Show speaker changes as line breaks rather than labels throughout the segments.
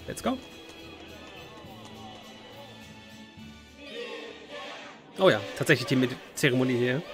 Let's go. Oh ja, tatsächlich die Zeremonie hier.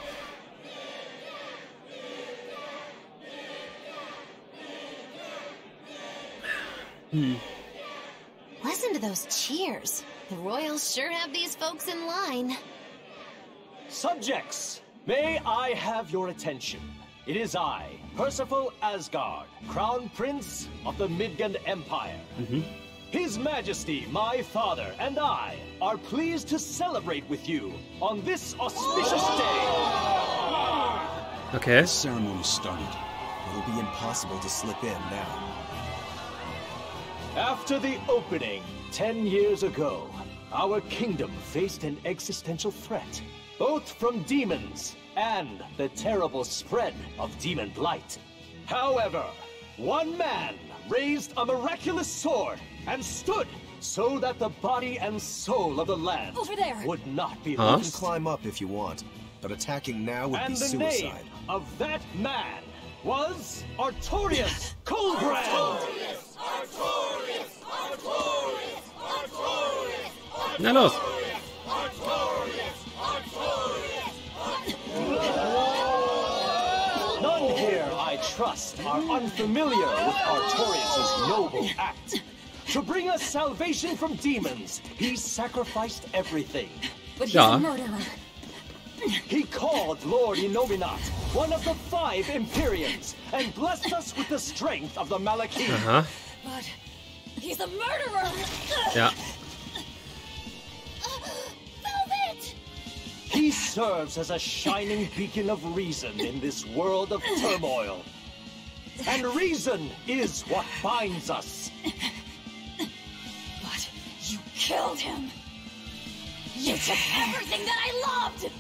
Listen to those cheers. The royals sure have these folks in line.
Subjects, may I have your attention? It is I, Percival Asgard, Crown Prince of the Midgard Empire. His Majesty, my father, and I are pleased to celebrate with you on this auspicious day.
Okay.
The ceremony started. It'll be impossible to slip in now.
After the opening 10 years ago, our kingdom faced an existential threat, both from demons and the terrible spread of demon blight. However, one man raised a miraculous sword and stood so that the body and soul of the land
Over there.
would not be
You
lost.
can climb up if you want, but attacking now would
And
be
the name
suicide.
of that man was Artorias Coldbrand.
Na los.
None here, I trust, are unfamiliar with Artorias' noble act. To bring us salvation from demons, he sacrificed everything.
But he's
Ja.
a murderer.
He called Lord Inominat, one of the 5 Empyreans, and blessed us with the strength of the Malekith.
Aha.
But he's a murderer.
Ja.
Velvet!
He serves as a shining beacon of reason in this world of turmoil. And reason is what binds us.
But you killed him. You took everything that I loved.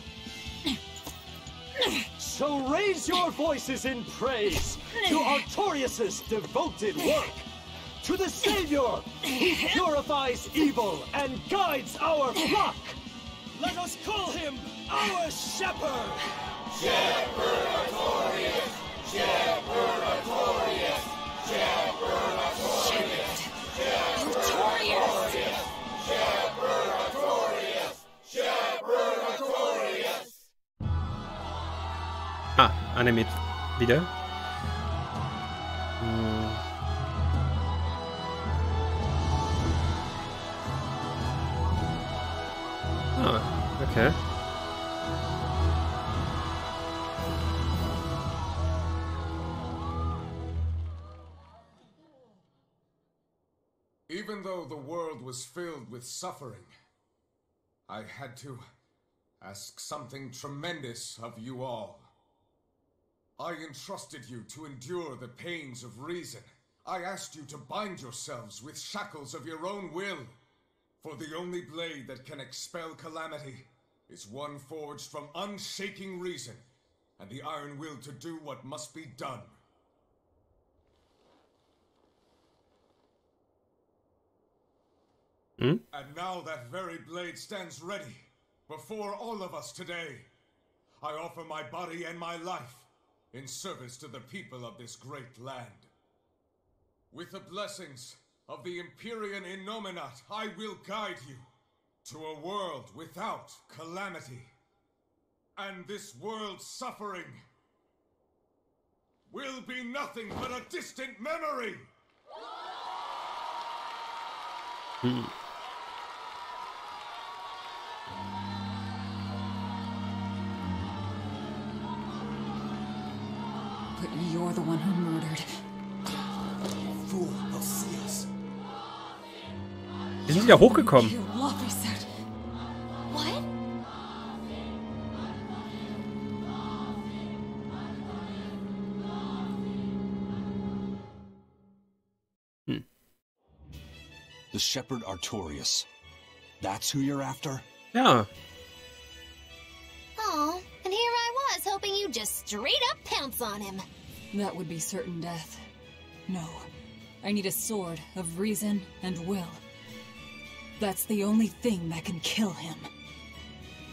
So raise your voices in praise to Artorias' devoted work. To the Savior who purifies evil and guides our flock. Let us call him our shepherd. Shepherd Artorias! Shepherd Artorias! Shepherd Artorias!
Notorious.
Shepherd Artorias! Shepherd Artorias!
Ah, Annemit wieder. Hm. Ah, okay.
Even though the world was filled with suffering, I had to ask something tremendous of you all. I entrusted you to endure the pains of reason. I asked you to bind yourselves with shackles of your own will. For the only blade that can expel calamity is one forged from unshaking reason, and the iron will to do what must be done. And now that very blade stands ready before all of us today. I offer my body and my life in service to the people of this great land. With the blessings of the Empyrean Innominat, I will guide you to a world without calamity. And this world's suffering will be nothing but a distant memory!
But you're the one who murdered.
Fool, they'll see us.
Wir sind wieder hochgekommen.
You officer.
What?
The Shepherd Artorias. That's who you're after?
Ja.
Oh, and here I was hoping you'd just straight up pounce on him.
That would be certain death. No. I need a sword of reason and will. That's the only thing that can kill him.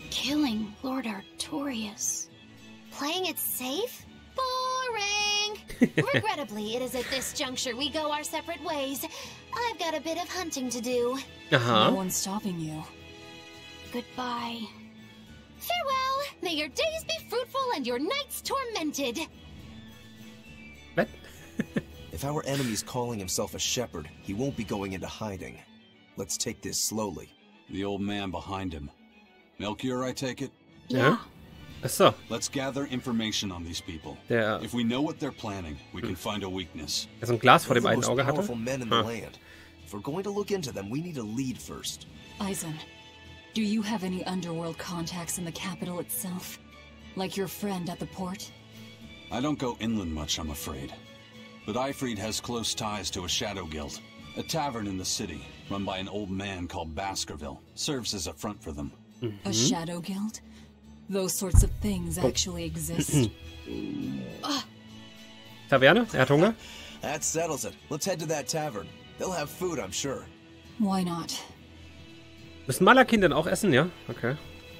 Killing Lord Artorias. Playing it safe? Boring!
Regrettably, it is at this juncture we go our separate ways. I've got a bit of hunting to do.
Aha.
No one's stopping you.
Goodbye. Farewell. May your days be fruitful and your nights tormented.
Was?
If our enemy's calling himself a shepherd, he won't be going into hiding. Let's take this slowly.
The old man behind him. Melchior, I take it?
Ja. Achso.
Let's gather information on these people.
Der,
If we know what they're planning, we can find a weakness.
der so ein Glas vor
They're
dem
the
einen
most
Auge hatte.
powerful men in the
Ah.
land. If we're going to look into them, we need a lead first.
Eisen, do you have any underworld contacts in the capital itself? Like your friend at the port?
I don't go inland much, I'm afraid. But Eifried has close ties to a shadow guild. A tavern in the city, run by an old man called Baskerville, serves as a front for them.
A shadow guild? Those sorts of things actually exist.
Taverne? Er hat Hunger?
That settles it. Let's head to that tavern. They'll have food, I'm sure.
Why not?
Müssen Malakin denn auch essen, ja? Okay.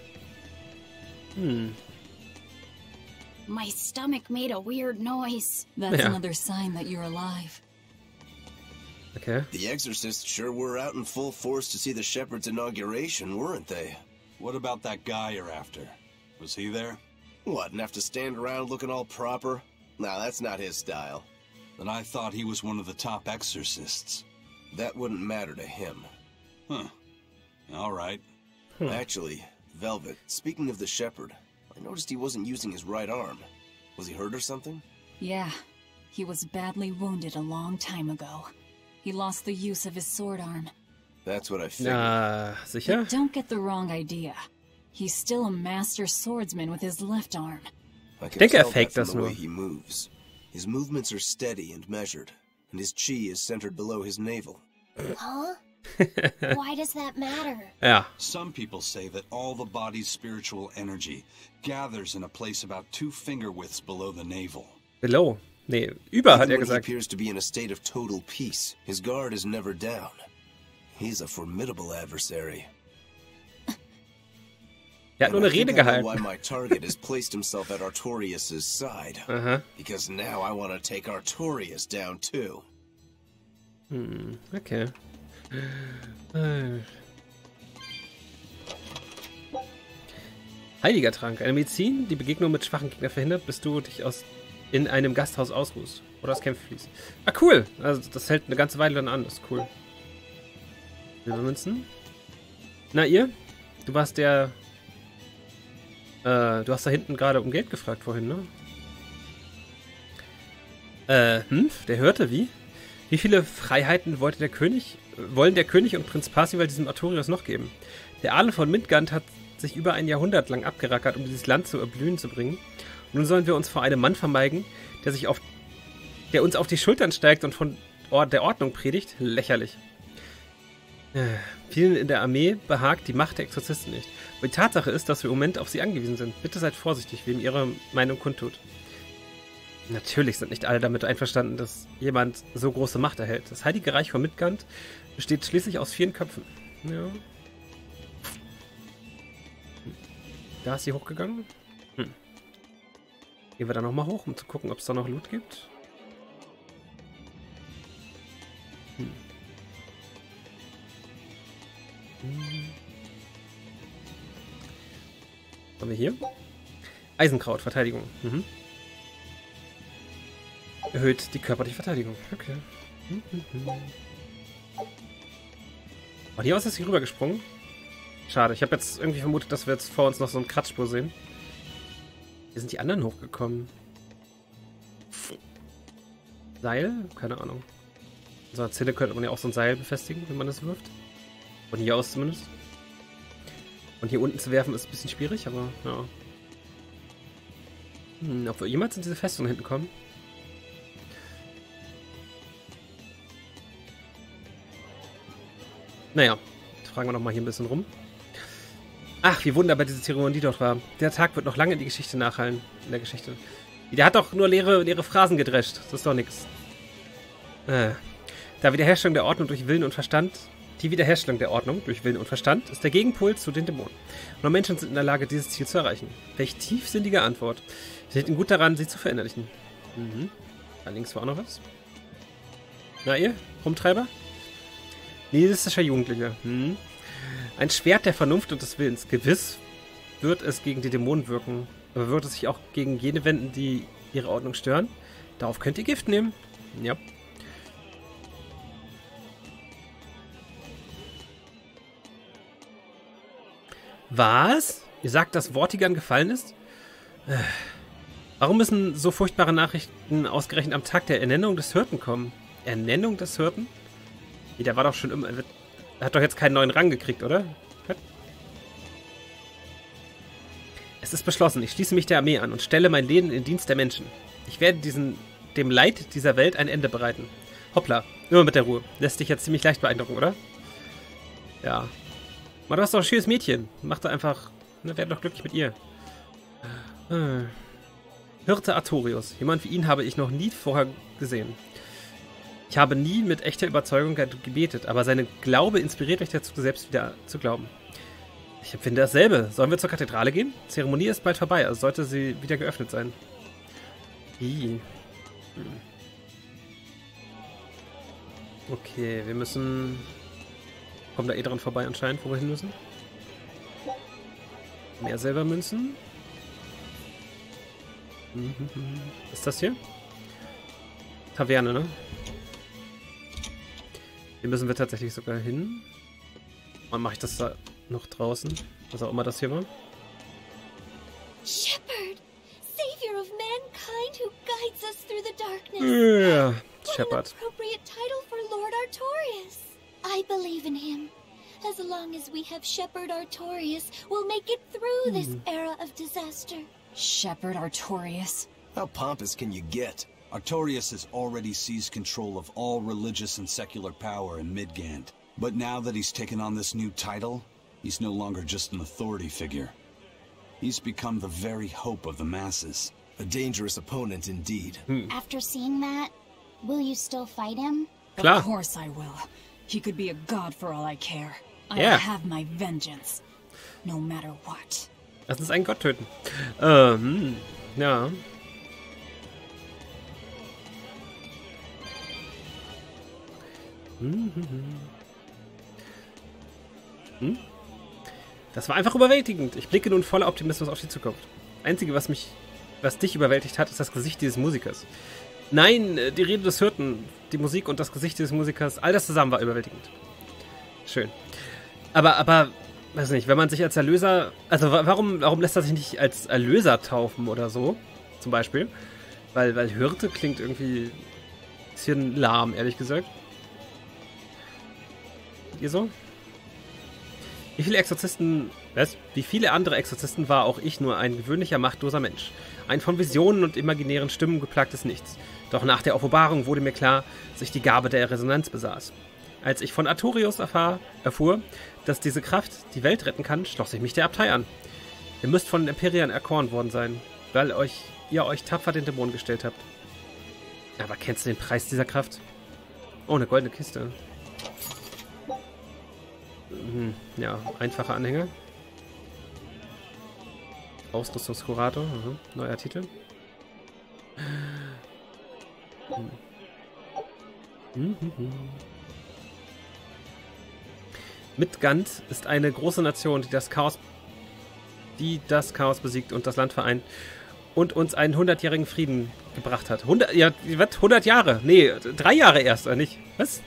My stomach made a weird noise.
That's
Yeah.
another sign that you're alive.
Okay.
The Exorcists sure were out in full force to see the Shepherd's inauguration, weren't they?
What about that guy you're after? Was he there?
What, and have to stand around looking all proper? Nah, that's not his style.
Then I thought he was one of the top exorcists.
That wouldn't matter to him.
Huh. All right.
Actually, Velvet, speaking of the Shepherd, I noticed he wasn't using his right arm. Was he hurt or something?
Yeah, he was badly wounded a long time ago. He lost the use of his sword arm.
That's what I figured.
Na, sicher?
But don't get the wrong idea. He's still a master swordsman with his left arm.
I can
denke,
tell
faked
that
das
from the
nur.
way he moves. His movements are steady and measured, and his chi is centered below his navel.
Huh? Why does that matter?
Ja.
Some people say that all the body's spiritual energy gathers in a place about 2 finger widths below the navel.
Below. Nee, über, hat
Even
er
when he
gesagt.
appears to be in a state of total peace, his guard is never down. He's a formidable adversary.
Er hat nur eine
And I
Rede
think I know why
gehalten.
my target has placed himself at Artorias' side.
Aha.
Because now I want to take Artorias down too.
Okay. Heiliger Trank. Eine Medizin, die Begegnung mit schwachen Gegnern verhindert, bis du dich in einem Gasthaus ausruhst. Oder das Kämpfen fließt. Ah, cool. Also das hält eine ganze Weile dann an. Das ist cool. Silbermünzen. Na, ihr? Du warst der... du hast da hinten gerade um Geld gefragt vorhin, ne? Der hörte wie? Wie viele Freiheiten wollen der König und Prinz Parsival diesem Artorias noch geben? Der Adel von Midgard hat sich über ein Jahrhundert lang abgerackert, um dieses Land zu erblühen zu bringen. Und nun sollen wir uns vor einem Mann vermeigen, der uns auf die Schultern steigt und von der Ordnung predigt? Lächerlich. Vielen in der Armee behagt die Macht der Exorzisten nicht. Aber die Tatsache ist, dass wir im Moment auf sie angewiesen sind. Bitte seid vorsichtig, wem ihre Meinung kundtut. Natürlich sind nicht alle damit einverstanden, dass jemand so große Macht erhält. Das Heilige Reich von Midgard besteht schließlich aus 4 Köpfen. Ja. Da ist sie hochgegangen. Gehen wir da nochmal hoch, um zu gucken, ob es da noch Loot gibt. Was haben wir hier? Eisenkraut, Verteidigung. Erhöht die körperliche Verteidigung. Okay. Von hier aus ist sie rübergesprungen. Schade, ich habe jetzt irgendwie vermutet, dass wir jetzt vor uns noch so eine Kratzspur sehen. Hier sind die anderen hochgekommen. Seil? Keine Ahnung. In so einer Zelle könnte man ja auch so ein Seil befestigen, wenn man das wirft. Von hier aus zumindest. Und hier unten zu werfen ist ein bisschen schwierig, aber ja. Ob wir jemals in diese Festung hinten kommen? Naja, fragen wir noch mal hier ein bisschen rum. Ach, wie wunderbar diese Zeremonie dort war. Der Tag wird noch lange in die Geschichte nachhallen. In der Geschichte. Der hat doch nur leere Phrasen gedrescht. Das ist doch nix. Die Wiederherstellung der Ordnung durch Willen und Verstand ist der Gegenpol zu den Dämonen. Nur Menschen sind in der Lage, dieses Ziel zu erreichen. Welch tiefsinnige Antwort. Sie hätten gut daran, sie zu verinnerlichen. Da links war auch noch was. Na ihr, Rumtreiber? Niedistischer Jugendlicher. Ein Schwert der Vernunft und des Willens. Gewiss wird es gegen die Dämonen wirken, aber wird es sich auch gegen jene wenden, die ihre Ordnung stören? Darauf könnt ihr Gift nehmen. Ja. Was? Ihr sagt, dass Vortigern gefallen ist? Warum müssen so furchtbare Nachrichten ausgerechnet am Tag der Ernennung des Hirten kommen? Ernennung des Hirten? Der war doch schon immer... Er hat doch jetzt keinen neuen Rang gekriegt, oder? Es ist beschlossen. Ich schließe mich der Armee an und stelle mein Leben in Dienst der Menschen. Ich werde dem Leid dieser Welt ein Ende bereiten. Hoppla. Immer mit der Ruhe. Lässt dich jetzt ziemlich leicht beeindrucken, oder? Ja. Aber du hast doch ein schönes Mädchen. Mach doch einfach... Ne, werd doch glücklich mit ihr. Hirte Artorius. Jemand wie ihn habe ich noch nie vorher gesehen. Ich habe nie mit echter Überzeugung gebetet, aber seine Glaube inspiriert mich dazu, selbst wieder zu glauben. Ich empfinde dasselbe. Sollen wir zur Kathedrale gehen? Die Zeremonie ist bald vorbei, also sollte sie wieder geöffnet sein. Okay, wir müssen... Kommen da eh dran vorbei anscheinend, wo wir hin müssen. Mehr Silbermünzen. Was ist das hier? Taverne, ne? Hier müssen wir tatsächlich sogar hin. Und mache ich das da noch draußen? Was auch immer das hier war.
Shepard, savior of mankind who guides us through the darkness.
Ja, Shepard.
What an appropriate title for Lord Artorius. I believe in him. As long as we have Shepard Artorius, we'll make it through this era of disaster.
Shepard Artorius?
How pompous can you get?
Artorius has already seized control of all religious and secular power in Midgand. But now that he's taken on this new title, he's no longer just an authority figure. He's become the very hope of the masses.
A dangerous opponent indeed.
After seeing that, will you still fight him?
Klar.
Of course I will. He could be a god for all I care. I'll
Yeah.
have my vengeance. No matter what.
Lass uns einen Gott töten. Ja. Das war einfach überwältigend. Ich blicke nun voller Optimismus auf die Zukunft. Einzige, was dich überwältigt hat, ist das Gesicht dieses Musikers. Nein, die Rede des Hirten, die Musik und das Gesicht dieses Musikers, all das zusammen war überwältigend. Schön. Aber, weiß nicht, wenn man sich als Erlöser, also warum lässt er sich nicht als Erlöser taufen oder so, zum Beispiel? Weil Hirte klingt irgendwie ein bisschen lahm, ehrlich gesagt. Ihr so? Wie viele andere Exorzisten war auch ich nur ein gewöhnlicher, machtloser Mensch. Ein von Visionen und imaginären Stimmen geplagtes Nichts. Doch nach der Offenbarung wurde mir klar, dass ich die Gabe der Resonanz besaß. Als ich von Artorius erfuhr, dass diese Kraft die Welt retten kann, schloss ich mich der Abtei an. Ihr müsst von den Imperien erkoren worden sein, weil ihr euch tapfer den Dämonen gestellt habt. Aber kennst du den Preis dieser Kraft? Oh, eine goldene Kiste. Ja, einfacher Anhänger. Ausrüstungskurator, neuer Titel. Midgand ist eine große Nation, die das Chaos besiegt und das Land vereint und uns einen 100-jährigen Frieden gebracht hat. 100 Jahre? Nee, 3 Jahre erst, oder nicht? Was?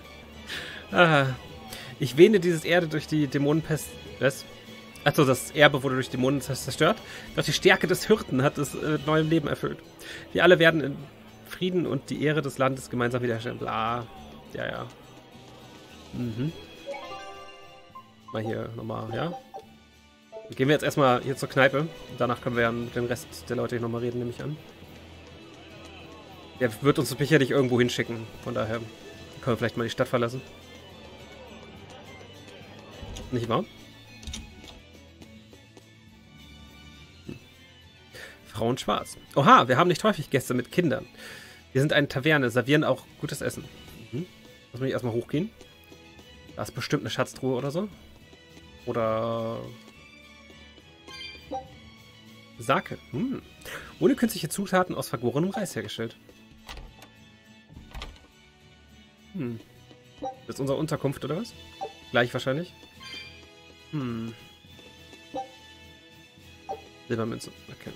Ich wähne dieses Erde durch die Dämonenpest... Was? Achso, das Erbe wurde durch Dämonen zerstört. Doch die Stärke des Hirten hat es mit neuem Leben erfüllt. Wir alle werden in Frieden und die Ehre des Landes gemeinsam wiederherstellen. Bla. Ja. Mal hier nochmal, ja? Gehen wir jetzt erstmal hier zur Kneipe. Danach können wir ja mit dem Rest der Leute hier nochmal reden, nehme ich an. Der wird uns sicherlich irgendwo hinschicken. Von daher können wir vielleicht mal die Stadt verlassen. Nicht wahr? Frauen schwarz. Oha, wir haben nicht häufig Gäste mit Kindern. Wir sind eine Taverne, servieren auch gutes Essen. Lass mich erstmal hochgehen. Da ist bestimmt eine Schatztruhe oder so. Oder... Sake. Ohne künstliche Zutaten aus vergorenem Reis hergestellt. Das ist unsere Unterkunft, oder was? Gleich wahrscheinlich. Silbermünze, okay.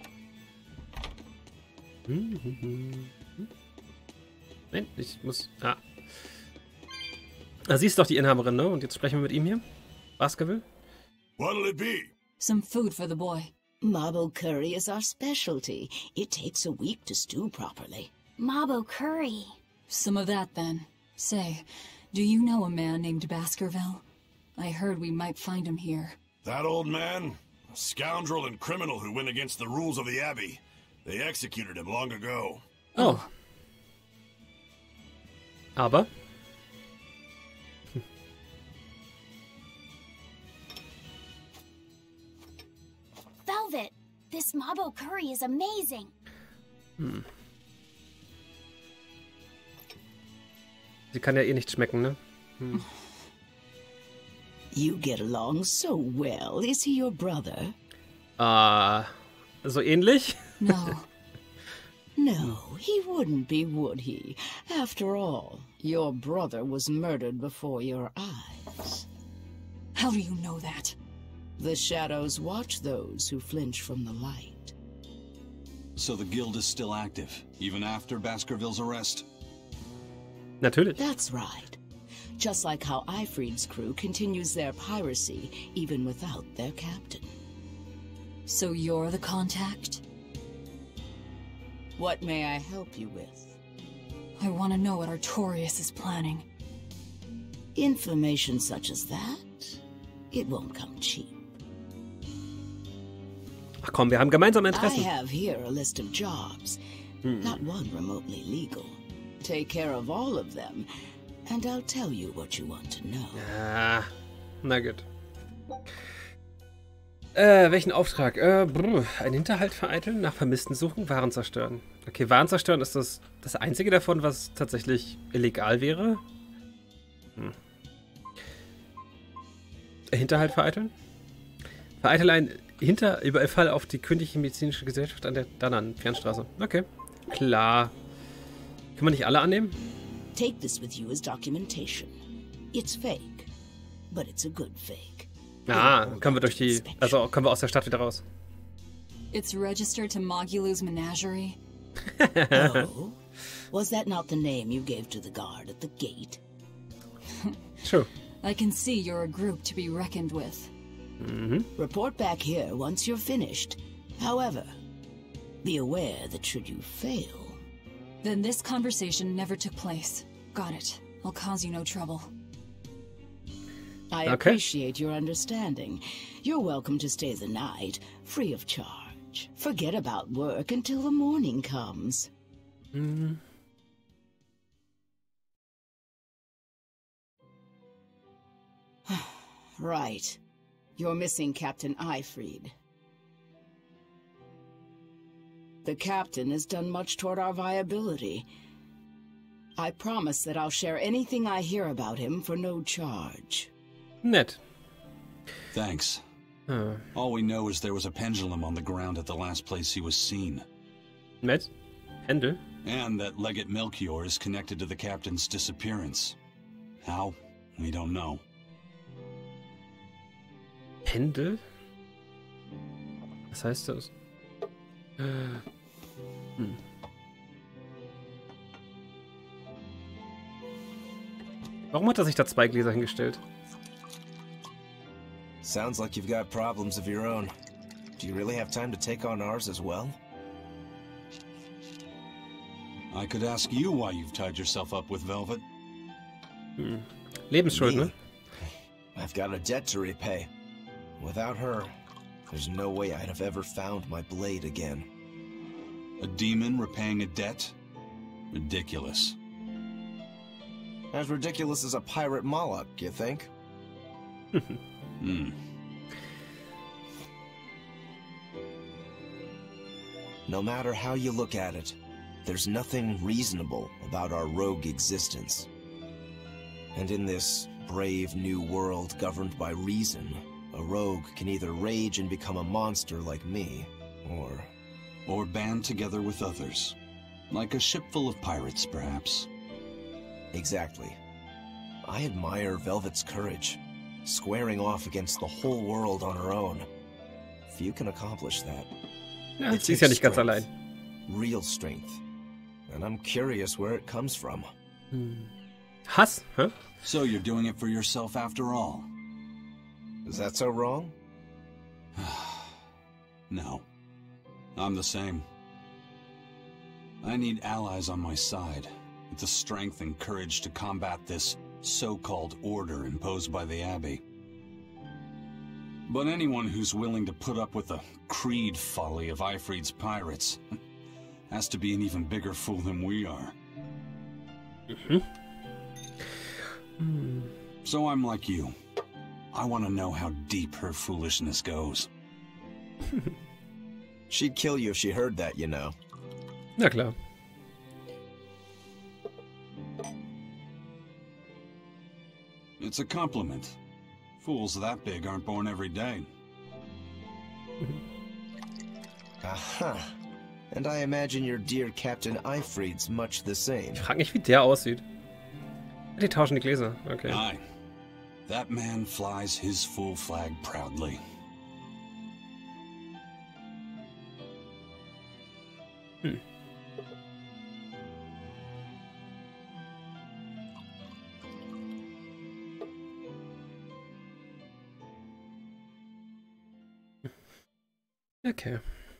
Nein, ich muss... Ah, sie ist doch die Inhaberin, ne? Und jetzt sprechen wir mit ihm hier. Baskerville?
What'll it be?
Some food for the boy.
Mabo curry is our specialty. It takes a week to stew properly.
Mabo curry.
Some of that, then. Say, do you know a man named Baskerville? I heard we might find him here.
That old man? A scoundrel and criminal who went against the rules of the Abbey. They executed him long ago.
Oh. Aber?
Velvet, this Mabo curry is amazing.
Sie kann ja eh nicht schmecken, ne?
You get along so well. Is he your brother?
So ähnlich?
No.
No, he wouldn't be, would he? After all, your brother was murdered before your eyes.
How do you know that?
The shadows watch those who flinch from the light.
So the guild is still active, even after Baskerville's arrest?
Natürlich.
That's right. Just like how Ifrid's crew continues their piracy, even without their captain.
So you're the contact?
What may I help you with?
I want to know what Artorias is planning.
Information such as that? It won't come cheap.
Ach komm, wir haben gemeinsame
I
Interessen.
have here a list of jobs, not one remotely legal. Take care of all of them, and I'll tell you what you want to know.
Ah, na gut. Welchen Auftrag? Ein Hinterhalt vereiteln, nach Vermissten suchen, Waren zerstören. Okay, Waren zerstören ist das einzige davon, was tatsächlich illegal wäre. Hinterhalt vereiteln? Vereitele einen Überfall auf die Königliche Medizinische Gesellschaft an der Dannan Fernstraße. Okay, klar. Können wir nicht alle annehmen?
Take this with you as documentation. It's fake, but it's a good fake.
Ah, können wir aus der Stadt wieder raus.
It's registered to Mogulu's menagerie.
Oh? Was that not the name you gave to the guard at the gate?
True.
I can see you're a group to be reckoned with.
Report back here once you're finished. However, be aware that should you fail...
Then this conversation never took place. Got it. I'll cause you no trouble.
I appreciate your understanding. You're welcome to stay the night, free of charge. Forget about work until the morning comes. Right. You're missing Captain Ifrid. The captain has done much toward our viability. I promise that I'll share anything I hear about him for no charge.
Nett.
Thanks. All we know is there was a pendulum on the ground at the last place he was seen.
Nett? Händel?
And that Legate Melchior is connected to the captain's disappearance. How? We don't know.
Pendel? Was heißt das? Warum hat er sich da 2 Gläser hingestellt?
Sounds like you've got problems of your own. Do you really have time to take on ours as well?
I could ask you why you've tied yourself up with Velvet.
Lebensschuld, ne?
I've got a debt to repay. Without her, there's no way I'd have ever found my blade again.
A demon repaying a debt? Ridiculous.
As ridiculous as a pirate Moloch, you think? No matter how you look at it, there's nothing reasonable about our rogue existence. And in this brave new world governed by reason, a rogue can either rage and become a monster like me, or
band together with others. Like a ship full of pirates, perhaps.
Exactly. I admire Velvet's courage, squaring off against the whole world on her own. Few can accomplish that.
Ja, sie ist ja nicht ganz allein.
Real strength. And I'm curious where it comes from.
Hass, huh?
So you're doing it for yourself after all?
Is that so wrong?
No. I'm the same. I need allies on my side, with the strength and courage to combat this so-called order imposed by the Abbey. But anyone who's willing to put up with the creed folly of Ifrid's pirates has to be an even bigger fool than we are. So I'm like you. I want to know how deep her foolishness goes.
She'd kill you if she heard that, you know.
Na klar.
It's a compliment. Fools that big aren't born every day.
Aha. And I imagine your dear Captain Ifrid's much the same.
Ich frag mich, wie der aussieht. Die tauschen die Gläser, okay.
Aye. That man flies his full flag proudly.
Okay.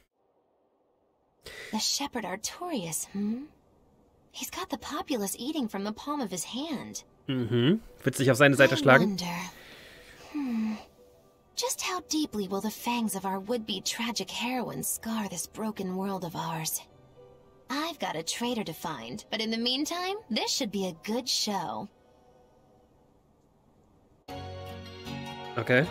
The Shepherd Artorias, He's got the populace eating from the palm of his hand.
Wird sich auf seine Seite schlagen?
Just how deeply will the fangs of our would-be tragic heroine scar this broken world of ours? I've got a traitor to find, but in the meantime, this should be a good show.
Okay.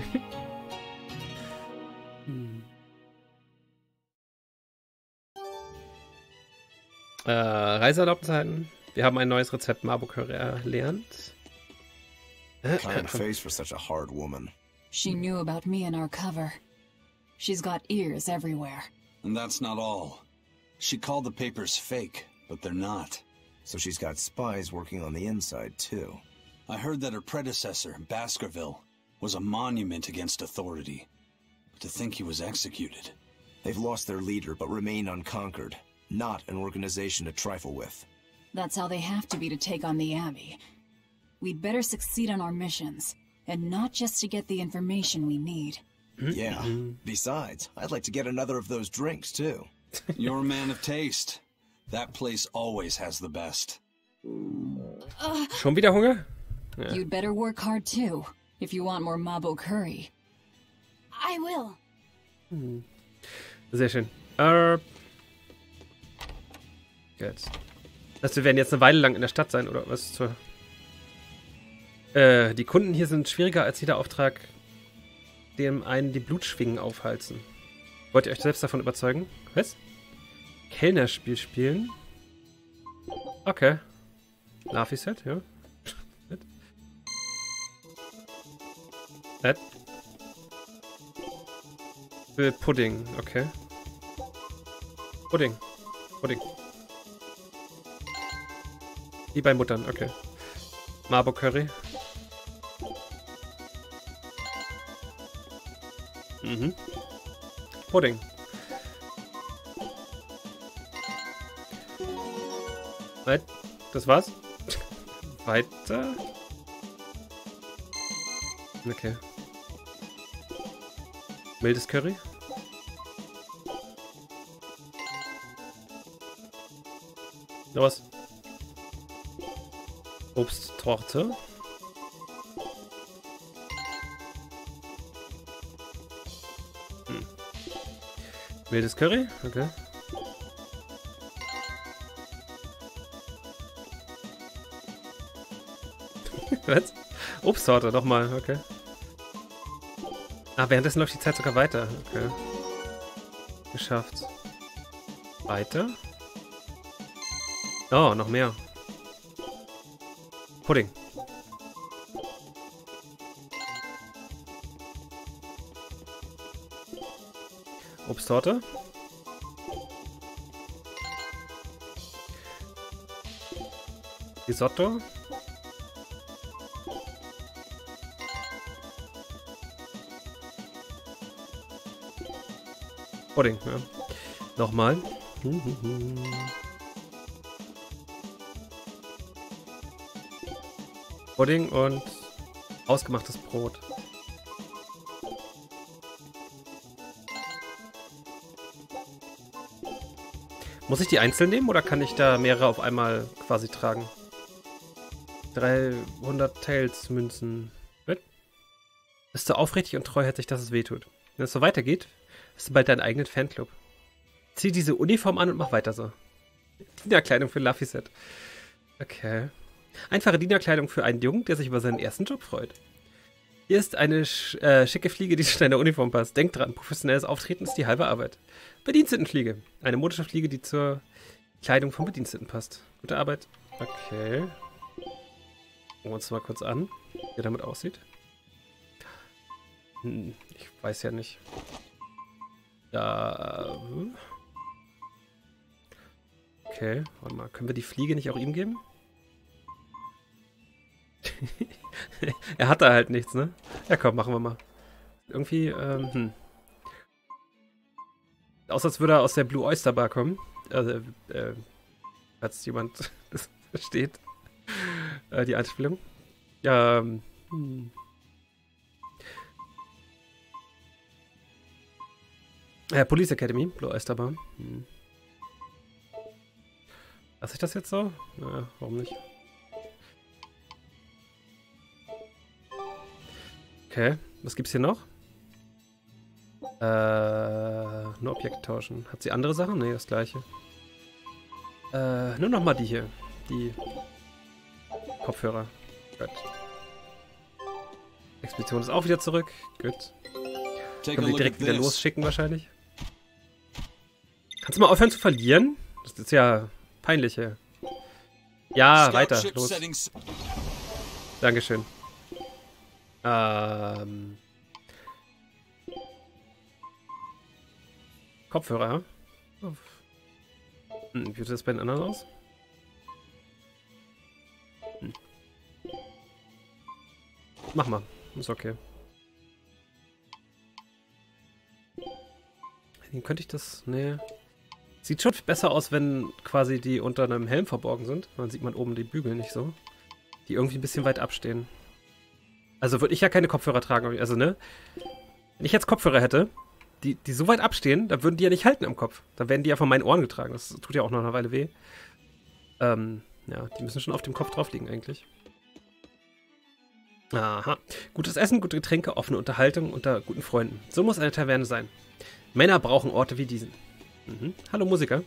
Reiseerlaubniszeiten. Wir haben ein neues Rezept Mabo Curry erlernt.
Kind face for such a hard woman.
She knew about me and our cover. She's got ears everywhere.
And that's not all. She called the papers fake, but they're not.
So she's got spies working on the inside, too.
I heard that her predecessor, Baskerville, was a monument against authority. But to think he was executed.
They've lost their leader, but remain unconquered. Not an organization to trifle with.
That's how they have to be to take on the Abbey. We'd better succeed on our missions, and not just to get the information we need.
Yeah. Besides, I'd like to get another of those drinks, too.
You're a man of taste. That place always has the best.
Schon wieder Hunger? Ja.
You'd better work hard, too, if you want more Mabo Curry.
I will.
Sehr schön. Gut. Das wir werden jetzt eine Weile lang in der Stadt sein, oder was zur... die Kunden hier sind schwieriger als jeder Auftrag, dem einen die Blutschwingen aufhalsen. Wollt ihr euch selbst davon überzeugen? Was? Kellnerspiel spielen? Okay. Lafi-Set, ja. Pudding, okay. Pudding. Wie bei Muttern, okay. Mabo Curry. Pudding. Das war's? Weiter? Okay. Mildes Curry? Was? Obsttorte? Mildes Curry? Okay. Was? Obsttorte, nochmal, okay. Ah, währenddessen läuft die Zeit sogar weiter. Okay. Geschafft. Weiter. Oh, noch mehr. Pudding. Obsttorte. Risotto. Pudding, ja. Nochmal. Pudding und ausgemachtes Brot. Muss ich die einzeln nehmen oder kann ich da mehrere auf einmal quasi tragen? 300 Tails-Münzen. Bist du aufrichtig und treuherzig, dass es wehtut. Wenn es so weitergeht, hast du bald deinen eigenen Fanclub. Zieh diese Uniform an und mach weiter so. Dienerkleidung für Laphicet. Okay. Einfache Dienerkleidung für einen Jungen, der sich über seinen ersten Job freut. Hier ist eine schicke Fliege, die zu deiner Uniform passt. Denk dran, professionelles Auftreten ist die halbe Arbeit. Bedienstetenfliege. Eine modische Fliege, die zur Kleidung von Bediensteten passt. Gute Arbeit. Okay. Gucken wir uns mal kurz an, wie er damit aussieht. Ich weiß ja nicht. Da. Okay, warte mal. Können wir die Fliege nicht auch ihm geben? Er hat da halt nichts, ne? Ja, komm, machen wir mal. Irgendwie, Außer als würde er aus der Blue Oyster Bar kommen. Also, falls jemand das versteht. Die Anspielung. Ja, Police Academy, Blue Oyster Bar. Lass ich das jetzt so? Naja, warum nicht? Okay, was gibt's hier noch? Nur Objekte tauschen. Hat sie andere Sachen? Ne, das gleiche. Nur nochmal die hier. Die Kopfhörer. Gut. Expedition ist auch wieder zurück. Gut. Können wir direkt wieder losschicken wahrscheinlich. Kannst du mal aufhören zu verlieren? Das ist ja peinlich hier. Ja, weiter. Los. Dankeschön. Kopfhörer. Wie sieht das bei den anderen aus? Mach mal. Ist okay. Den könnte ich das... Nee. Sieht schon besser aus, wenn quasi die unter einem Helm verborgen sind. Dann sieht man oben die Bügel nicht so. Die irgendwie ein bisschen weit abstehen. Also würde ich ja keine Kopfhörer tragen. Also, ne? Wenn ich jetzt Kopfhörer hätte, die so weit abstehen, dann würden die ja nicht halten am Kopf. Dann werden die ja von meinen Ohren getragen. Das tut ja auch noch eine Weile weh. Ja, die müssen schon auf dem Kopf drauf liegen eigentlich. Aha. Gutes Essen, gute Getränke, offene Unterhaltung unter guten Freunden. So muss eine Taverne sein. Männer brauchen Orte wie diesen. Hallo Musiker.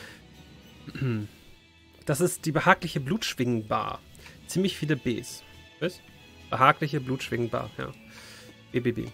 Das ist die behagliche Blutschwingenbar. Ziemlich viele Bs. Was? Behagliche Blutschwingenbar, ja. BBB.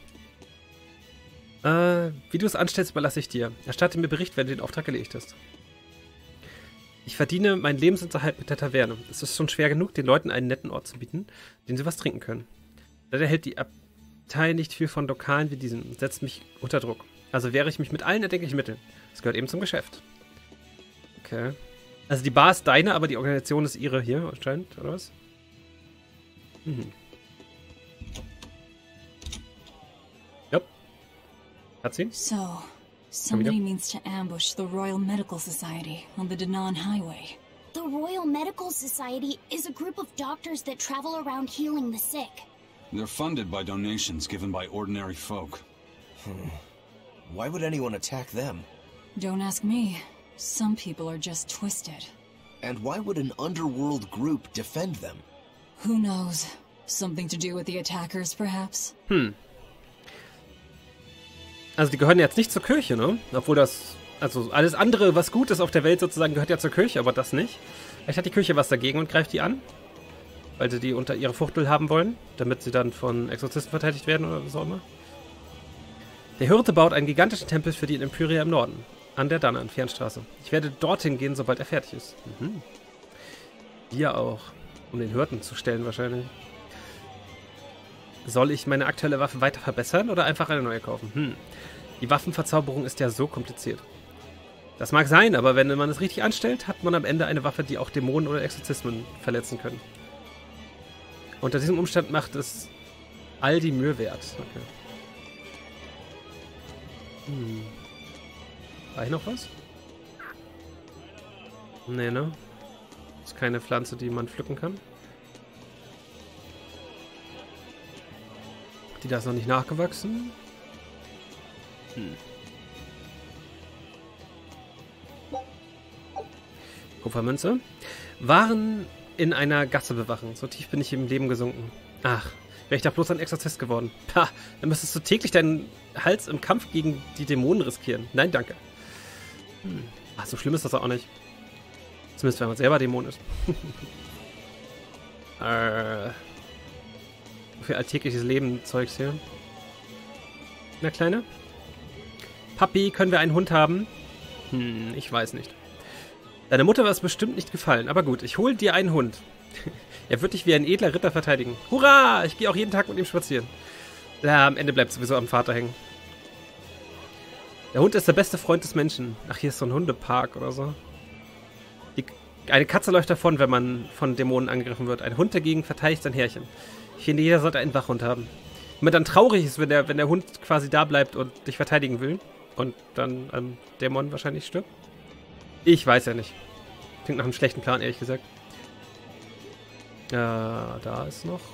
Wie du es anstellst, überlasse ich dir. Erstatte mir Bericht, wenn du den Auftrag erledigt hast. Ich verdiene meinen Lebensunterhalt mit der Taverne. Es ist schon schwer genug, den Leuten einen netten Ort zu bieten, den sie was trinken können. Leider hält die Abtei nicht viel von Lokalen wie diesen und setzt mich unter Druck. Also wehre ich mich mit allen erdenklichen Mitteln. Das gehört eben zum Geschäft. Okay. Also die Bar ist deine, aber die Organisation ist ihre hier anscheinend, oder was? Yep. Cutscene?
So, somebody means to ambush the Royal Medical Society on the Danan Highway.
The Royal Medical Society is a group of doctors that travel around healing the sick.
They're funded by donations given by ordinary folk.
Why would anyone attack them?
Don't ask me. Some people are just twisted.
And why would an underworld group defend them?
Who knows? Something to do with the attackers, perhaps?
Also die gehören jetzt nicht zur Kirche, ne? Obwohl das... Also alles andere, was gut ist auf der Welt sozusagen, gehört ja zur Kirche, aber das nicht. Vielleicht hat die Kirche was dagegen und greift die an. Weil sie die unter ihre Fuchtel haben wollen, damit sie dann von Exorzisten verteidigt werden oder was auch immer. Der Hirte baut einen gigantischen Tempel für die Empyrea im Norden. An der Danan Fernstraße. Ich werde dorthin gehen, sobald er fertig ist. Wir auch. Um den Hirten zu stellen wahrscheinlich. Soll ich meine aktuelle Waffe weiter verbessern oder einfach eine neue kaufen? Die Waffenverzauberung ist ja so kompliziert. Das mag sein, aber wenn man es richtig anstellt, hat man am Ende eine Waffe, die auch Dämonen oder Exorzismen verletzen können. Unter diesem Umstand macht es all die Mühe wert. Okay. War hier noch was? Nee, ne? Ist keine Pflanze, die man pflücken kann. Die da ist noch nicht nachgewachsen. Kupfermünze. Waren in einer Gasse bewachen. So tief bin ich im Leben gesunken. Ach, wäre ich da bloß ein Exorzist geworden. Pah, dann müsstest du täglich deinen Hals im Kampf gegen die Dämonen riskieren. Nein, danke. Ach, so schlimm ist das auch nicht. Zumindest, wenn man selber Dämon ist. Für alltägliches Leben Zeugs hier. Na, Kleine? Papi, können wir einen Hund haben? Ich weiß nicht. Deine Mutter wird es bestimmt nicht gefallen. Aber gut, ich hole dir einen Hund. Er wird dich wie ein edler Ritter verteidigen. Hurra! Ich gehe auch jeden Tag mit ihm spazieren. Ja, am Ende bleibt sowieso am Vater hängen. Der Hund ist der beste Freund des Menschen. Ach, hier ist so ein Hundepark oder so. Eine Katze läuft davon, wenn man von Dämonen angegriffen wird. Ein Hund dagegen verteidigt sein Herrchen. Ich finde, jeder sollte einen Wachhund haben. Wenn man dann traurig ist, wenn der Hund quasi da bleibt und dich verteidigen will. Und dann am Dämon wahrscheinlich stirbt. Ich weiß ja nicht. Klingt nach einem schlechten Plan, ehrlich gesagt. Da ist noch...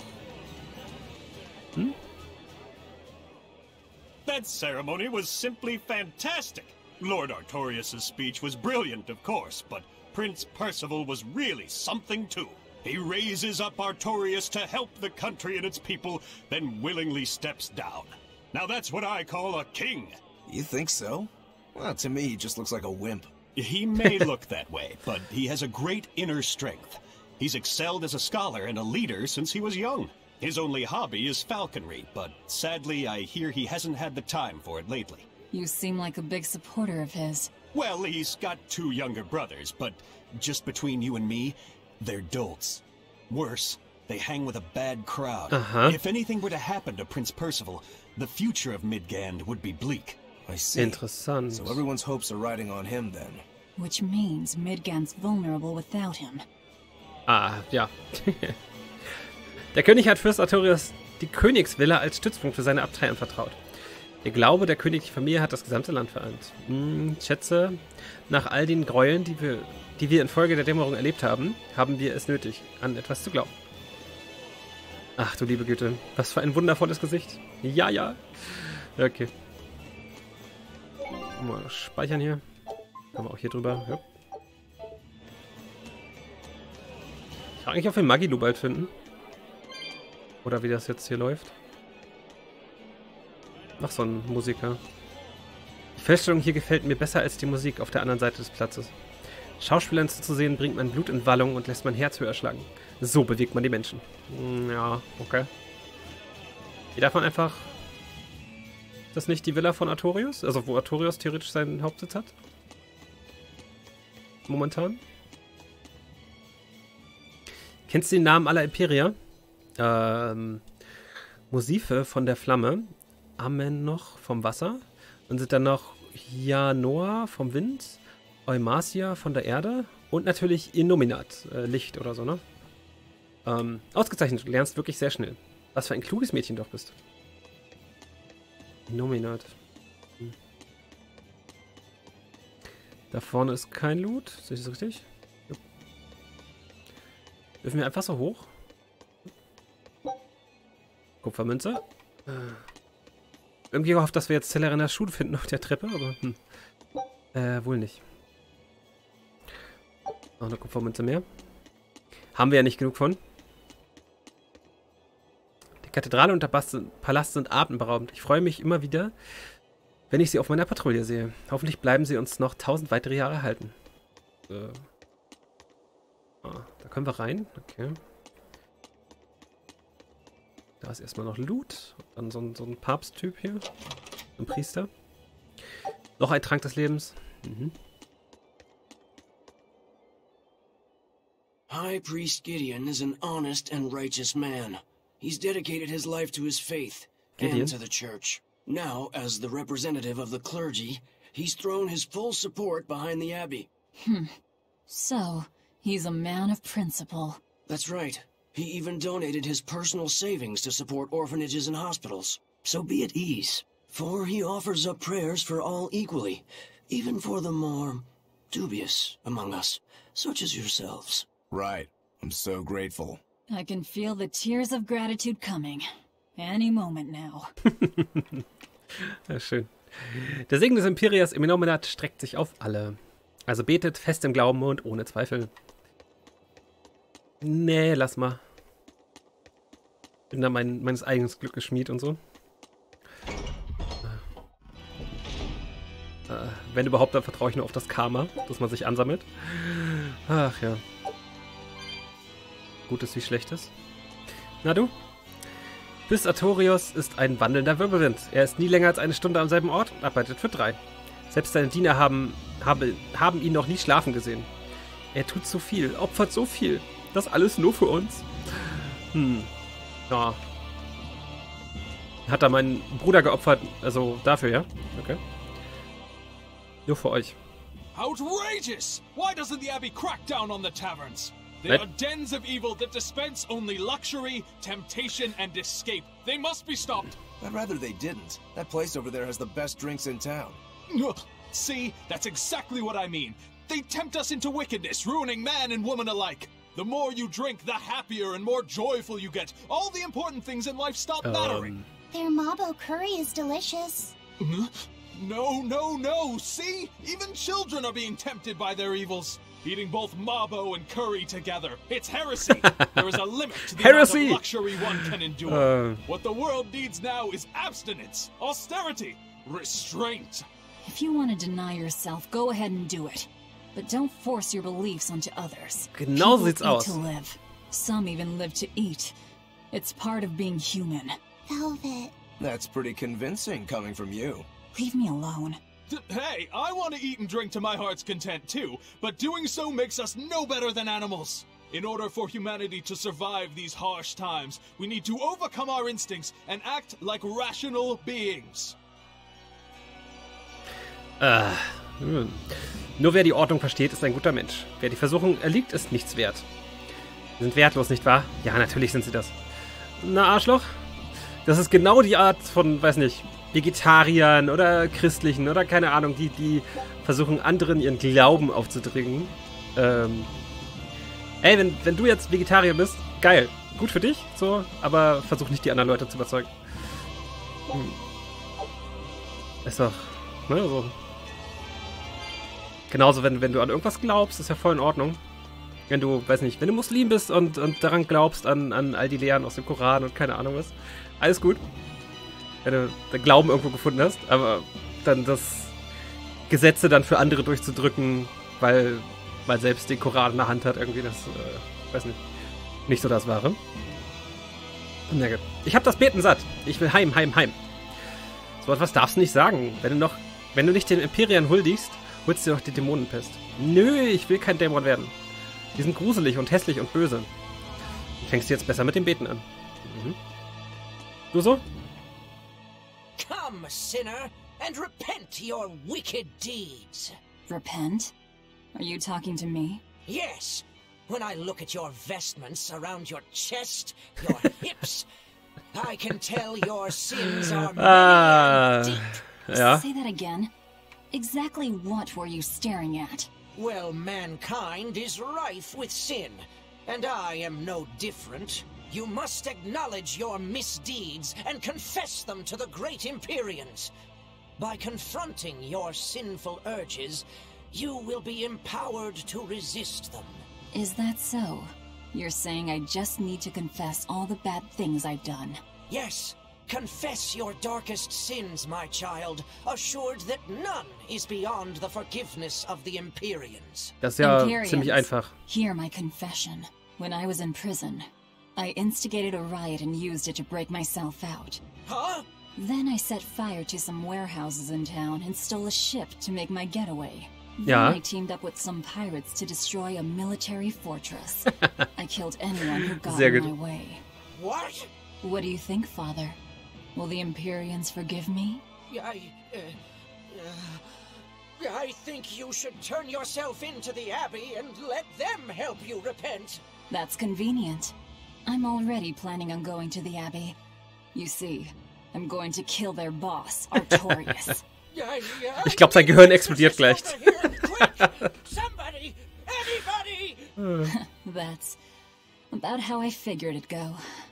That ceremony was simply fantastic. Lord Artorias' speech was brilliant, of course, but Prince Percival was really something too. He raises up Artorias to help the country and its people, then willingly steps down. Now that's what I call a king.
You think so? Well, to me, he just looks like a wimp.
He may look that way, but he has a great inner strength. He's excelled as a scholar and a leader since he was young. His only hobby is falconry, but sadly I hear he hasn't had the time for it lately.
You seem like a big supporter of his.
Well, he's got 2 younger brothers, but just between you and me, they're dolts. Worse, they hang with a bad crowd. If anything were to happen to Prince Percival, the future of Midgand would be bleak.
I see.
Interessant.
So everyone's hopes are riding on him then.
Which means Midgand's vulnerable without him.
Ah, ja. Der König hat Fürst Artorias die Königsvilla als Stützpunkt für seine Abtei anvertraut. Der Glaube der königlichen Familie hat das gesamte Land vereint. Schätze, nach all den Gräueln, die wir infolge der Dämmerung erlebt haben, haben wir es nötig, an etwas zu glauben. Ach du liebe Güte, was für ein wundervolles Gesicht. Ja, ja. Okay. Mal speichern hier. Kommen wir auch hier drüber. Ja. Ich frage mich, ob wir Magilu bald finden. Oder wie das jetzt hier läuft. Ach, so ein Musiker. Die Feststellung hier gefällt mir besser als die Musik auf der anderen Seite des Platzes. Schauspielern zu sehen, bringt mein Blut in Wallung und lässt mein Herz höher schlagen. So bewegt man die Menschen. Ja, okay. Hier darf man einfach... Ist das nicht die Villa von Artorius? Also wo Artorius theoretisch seinen Hauptsitz hat? Momentan? Kennst du den Namen aller Imperia? Musife von der Flamme, Amen noch vom Wasser, dann sind dann noch Hianoa vom Wind, Eumacia von der Erde und natürlich Innominat, Licht oder so, ne? Ausgezeichnet, du lernst wirklich sehr schnell. Was für ein kluges Mädchen doch bist. Innominat. Da vorne ist kein Loot, sehe ich das richtig? Ja. Dürfen wir einfach so hoch? Kupfermünze. Irgendwie gehofft, dass wir jetzt Zelleriner Schuhe finden auf der Treppe, aber wohl nicht. Noch eine Kupfermünze mehr. Haben wir ja nicht genug von. Die Kathedrale und der Palast sind atemberaubend. Ich freue mich immer wieder, wenn ich sie auf meiner Patrouille sehe. Hoffentlich bleiben sie uns noch 1000 weitere Jahre erhalten. Da können wir rein. Okay. Da ist erstmal noch Loot. Dann so ein Papsttyp hier. Ein Priester. Noch ein Trank des Lebens.
High Priest Gideon is an honest and righteous man. He's dedicated his life to his faith and to the church. Now, as the representative of the clergy, He's thrown his full support behind the Abbey.
So, he's a man of principle.
That's right. He even donated his personal savings to support orphanages and hospitals. So be at ease, for he offers up prayers for all equally, even for the more dubious among us, such as yourselves.
Right. I'm so grateful.
I can feel the tears of gratitude coming. Any moment now.
Ja, schön. Der Segen des Imperias im Innominat streckt sich auf alle. Also betet fest im Glauben und ohne Zweifel. Nee, lass mal. Bin da meines eigenen Glückes Schmied und so. Wenn überhaupt, dann vertraue ich nur auf das Karma, dass man sich ansammelt. Ach ja. Gutes wie Schlechtes. Na du? Bis Artorius ist ein wandelnder Wirbelwind. Er ist nie länger als eine Stunde am selben Ort und arbeitet für 3. Selbst seine Diener haben ihn noch nie schlafen gesehen. Er tut so viel, opfert so viel. Das alles nur für uns. Ja. Hat er meinen Bruder geopfert, also dafür, ja? Okay. Nur für euch.
Outrageous! Why doesn't the Abbey crack down on the taverns? They are dens of evil that dispense only luxury, temptation, and escape. They must be stopped.
I'd rather they didn't. That place over there has the best drinks in town.
See, that's exactly what I mean. They tempt us into wickedness, ruining man and woman alike. The more you drink, the happier and more joyful you get. All the important things in life stop mattering.
Their Mabo curry is delicious.
No. See? Even children are being tempted by their evils. Eating both Mabo and curry together. It's heresy. There is a limit to the amount of luxury one can endure. What the world needs now is abstinence, austerity, restraint.
If you want to deny yourself, go ahead and do it. But don't force your beliefs onto others.
Genau sieht's aus.
To live. Some even live to eat. It's part of being human.
Velvet.
That's pretty convincing coming from you.
Leave me alone.
Hey, I want to eat and drink to my heart's content too, but doing so makes us no better than animals. In order for humanity to survive these harsh times, we need to overcome our instincts and act like rational beings.
Nur wer die Ordnung versteht, ist ein guter Mensch. Wer die Versuchung erliegt, ist nichts wert. Sie sind wertlos, nicht wahr? Ja, natürlich sind sie das. Na, Arschloch? Das ist genau die Art von, weiß nicht, Vegetariern oder Christlichen oder keine Ahnung, die versuchen, anderen ihren Glauben aufzudringen. Ey, wenn du jetzt Vegetarier bist, geil, gut für dich, so, aber versuch nicht, die anderen Leute zu überzeugen. Ist doch, ne, so. Genauso, wenn du an irgendwas glaubst, ist ja voll in Ordnung. Wenn du, weiß nicht, wenn du Muslim bist und daran glaubst, an all die Lehren aus dem Koran und keine Ahnung was, alles gut. Wenn du den Glauben irgendwo gefunden hast, aber dann das Gesetze dann für andere durchzudrücken, weil man selbst den Koran in der Hand hat, irgendwie das, weiß nicht so das Wahre. Na gut. Ich hab das Beten satt. Ich will heim. So etwas darfst du nicht sagen. Wenn du nicht den Imperiern huldigst, holst du dir doch die Dämonenpest. Nö, ich will kein Dämon werden. Die sind gruselig und hässlich und böse. Du fängst jetzt besser mit dem Beten an. Du so?
Come, sinner, and repent your wicked deeds.
Repent? Are you talking to me?
Yes. When I look at your vestments around your chest, your hips, I can tell your sins are many and deep.
Ja.
Say that again. Exactly what were you staring at?
Well, mankind is rife with sin, and I am no different. You must acknowledge your misdeeds and confess them to the great Empyreans. By confronting your sinful urges, you will be empowered to resist them.
Is that so? You're saying I just need to confess all the bad things I've done?
Yes. Confess your darkest sins, my child, assured that none is beyond the forgiveness of the Empyreans.
Das ist ja ziemlich einfach.
Hear my confession. When I was in prison, I instigated a riot and used it to break myself out.
Huh?
Then I set fire to some warehouses in town and stole a ship to make my getaway.
Ja.
Then I teamed up with some pirates to destroy a military fortress. I killed anyone who got in my way.
What?
What do you think, Father? Will the Empyreans forgive me?
I think you should turn yourself into the Abbey and let them help you repent.
That's convenient. I'm already planning on going to the Abbey. You see, I'm going to kill their boss, Artorias.
Ich glaube, sein Gehirn explodiert gleich.
Somebody! Anybody!
That's about how I figured it'd go.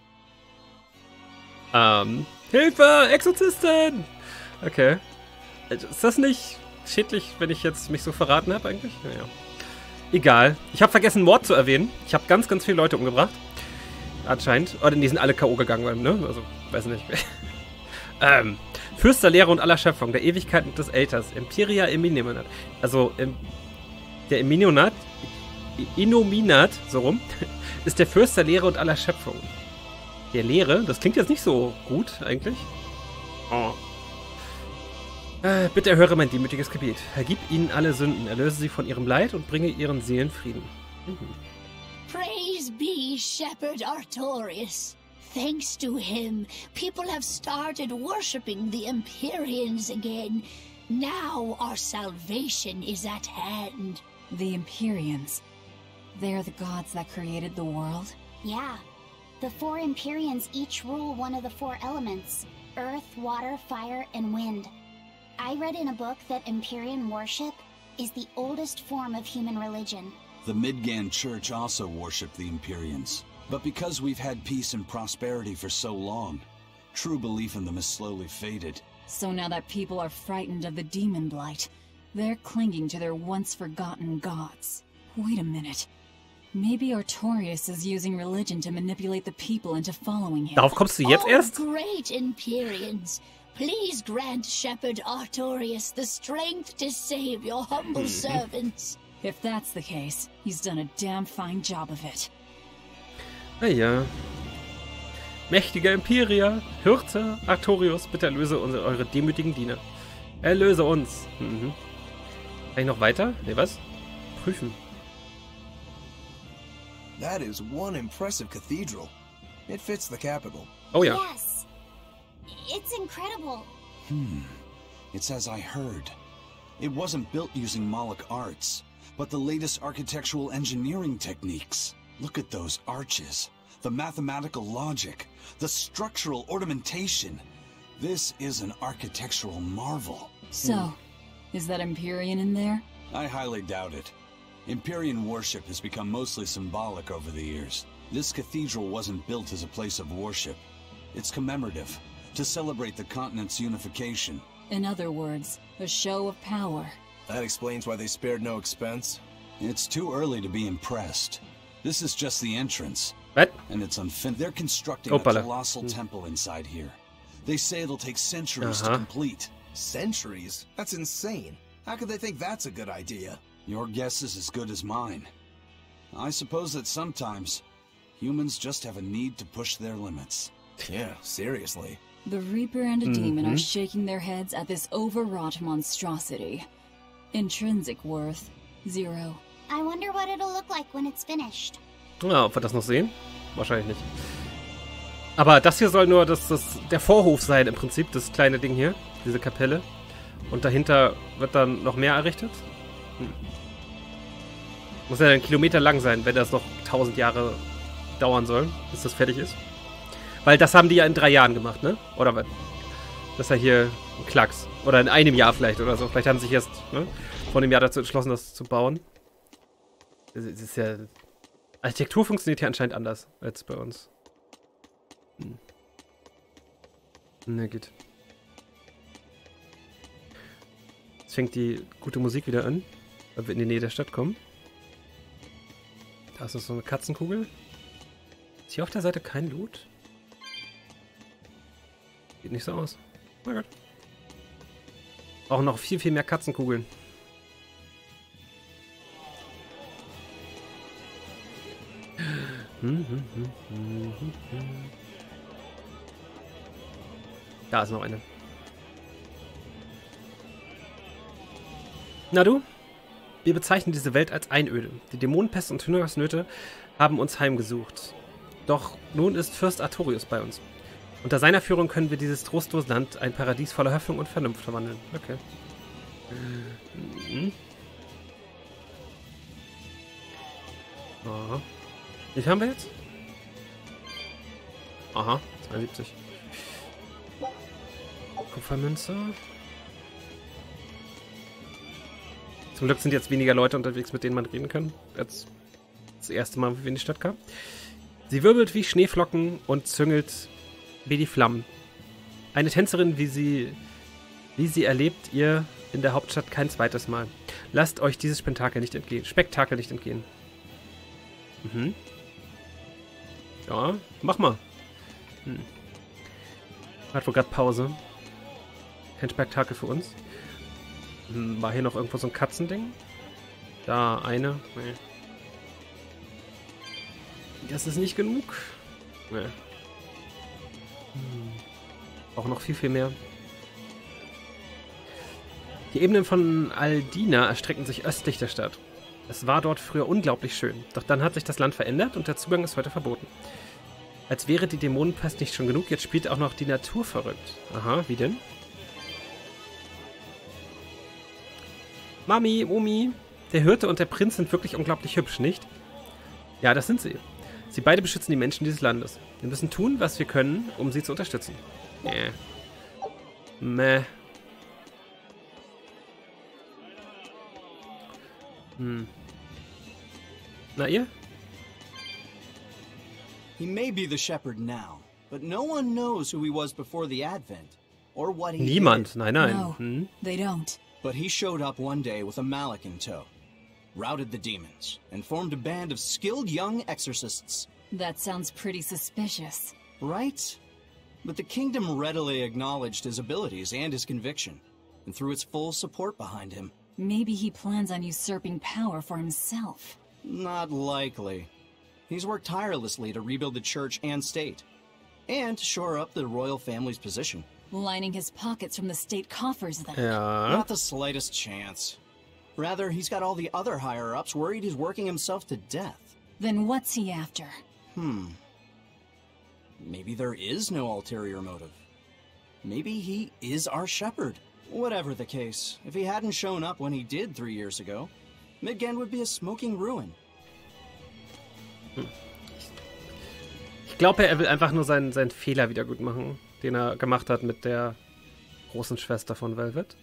Hilfe! Exorzisten! Okay. Ist das nicht schädlich, wenn ich jetzt mich so verraten habe eigentlich? Naja. Egal. Ich habe vergessen, Mord zu erwähnen. Ich habe ganz, ganz viele Leute umgebracht. Anscheinend. Oder die sind alle K.O. gegangen, ne? Also, weiß nicht. Fürst der Lehre und aller Schöpfung, der Ewigkeit und des Äthers, Imperia Innominat. Also, der Innominat, so rum, ist der Fürst der Lehre und aller Schöpfung. Der Lehre, das klingt jetzt nicht so gut, eigentlich. Oh. Bitte erhöre mein demütiges Gebet. Vergib ihnen alle Sünden, erlöse sie von ihrem Leid und bringe ihren Seelen Frieden.
Praise be Shepherd Artorias. Thanks to him, people have started worshipping the Empyreans again. Now our salvation is at hand.
The Empyreans. They're the gods that created the world?
Yeah. The 4 Empyreans each rule one of the 4 elements: earth, water, fire, and wind. I read in a book that Empyrean worship is the oldest form of human religion.
The Midgand Church also worshipped the Empyreans. But because we've had peace and prosperity for so long, true belief in them has slowly faded.
So now that people are frightened of the demon blight, they're clinging to their once-forgotten gods. Wait a minute. Maybe Artorias is using religion to manipulate the people into following him.
Darauf kommst du jetzt erst?
Great Empyreans. Please grant Shepherd Artorias the strength to save your humble servants.
If that's the case, he's done a damn fine job of it.
Ja. Mächtiger Imperia, Hirte, Artorius, bitte erlöse eure demütigen Diener. Erlöse uns. Kann ich noch weiter? Ne, was? Prüfen.
That is one impressive cathedral. It fits the capital.
Oh ja.
Yes. It's incredible.
It's as I heard. It wasn't built using Moloch arts, but the latest architectural engineering techniques. Look at those arches, the mathematical logic, the structural ornamentation. This is an architectural marvel.
So, is that Empyrean in there?
I highly doubt it. Empyrean worship has become mostly symbolic over the years. This cathedral wasn't built as a place of worship. It's commemorative, to celebrate the continent's unification.
In other words, a show of power.
That explains why they spared no expense.
It's too early to be impressed. This is just the entrance.
What?
And it's unfinished. They're constructing a colossal temple inside here. They say it'll take centuries to complete.
Centuries? That's insane. How could they think that's a good idea?
Your guess is as good as mine. I suppose that sometimes humans just have a need to push their limits.
Yeah, seriously.
The Reaper and a demon are shaking their heads at this overwrought monstrosity. Intrinsic worth, 0.
I wonder what it'll look like when it's finished.
Ja, ob wir das noch sehen? Wahrscheinlich nicht. Aber das hier soll nur der Vorhof sein im Prinzip, das kleine Ding hier, diese Kapelle. Und dahinter wird dann noch mehr errichtet. Muss ja dann Kilometer lang sein, wenn das noch 1000 Jahre dauern soll, bis das fertig ist. Weil das haben die ja in 3 Jahren gemacht, ne? Oder was? Das ist ja hier ein Klacks. Oder in einem Jahr vielleicht oder so. Vielleicht haben sie sich erst vor einem Jahr dazu entschlossen, das zu bauen. Das ist ja... Architektur funktioniert hier anscheinend anders als bei uns. Na gut. Jetzt fängt die gute Musik wieder an, weil wir in die Nähe der Stadt kommen. Da ist noch so eine Katzenkugel. Ist hier auf der Seite kein Loot? Sieht nicht so aus. Oh Gott. Auch noch viel, viel mehr Katzenkugeln. Da ist noch eine. Na du? Wir bezeichnen diese Welt als Einöde. Die Dämonenpest und Hungersnöte haben uns heimgesucht. Doch nun ist Fürst Artorius bei uns. Unter seiner Führung können wir dieses trostlose Land ein Paradies voller Hoffnung und Vernunft verwandeln. Okay. Aha. Wie viel haben wir jetzt? Aha, 72. Kupfermünze. Zum Glück sind jetzt weniger Leute unterwegs, mit denen man reden kann. Jetzt das erste Mal, wie wir in die Stadt kamen. Sie wirbelt wie Schneeflocken und züngelt wie die Flammen. Eine Tänzerin, wie sie erlebt ihr in der Hauptstadt kein zweites Mal. Lasst euch dieses Spektakel nicht entgehen. Mhm. Ja, mach mal. Hat wohl gerade Pause. Kein Spektakel für uns. War hier noch irgendwo so ein Katzending? Da, eine. Nee. Das ist nicht genug. Nee. Auch noch viel, viel mehr. Die Ebenen von Aldina erstrecken sich östlich der Stadt. Es war dort früher unglaublich schön. Doch dann hat sich das Land verändert und der Zugang ist heute verboten. Als wäre die Dämonenpest nicht schon genug, jetzt spielt auch noch die Natur verrückt. Aha, wie denn? Mami, Omi, der Hirte und der Prinz sind wirklich unglaublich hübsch, nicht? Ja, das sind sie. Sie beide beschützen die Menschen dieses Landes. Wir müssen tun, was wir können, um sie zu unterstützen. Meh. Na ihr?
He may be the shepherd now, but no one knows who he was before the Advent, or what he
Niemand,
did.
nein, nein.
No, they don't.
But he showed up one day with a mallet in tow, routed the demons, and formed a band of skilled young exorcists.
That sounds pretty suspicious.
Right? But the kingdom readily acknowledged his abilities and his conviction, and threw its full support behind him.
Maybe he plans on usurping power for himself.
Not likely. He's worked tirelessly to rebuild the church and state, and to shore up the royal family's position.
Lining his pockets from the state coffers, then.
Ja.
Not the slightest chance. Rather, he's got all the other higher-ups worried he's working himself to death.
Then what's he after?
Maybe there is no ulterior motive. Maybe he is our shepherd. Whatever the case, if he hadn't shown up when he did 3 years ago, Midgand would be a smoking ruin.
Ich glaube, er will einfach nur seinen Fehler wieder gut machen, den er gemacht hat mit der großen Schwester von Velvet.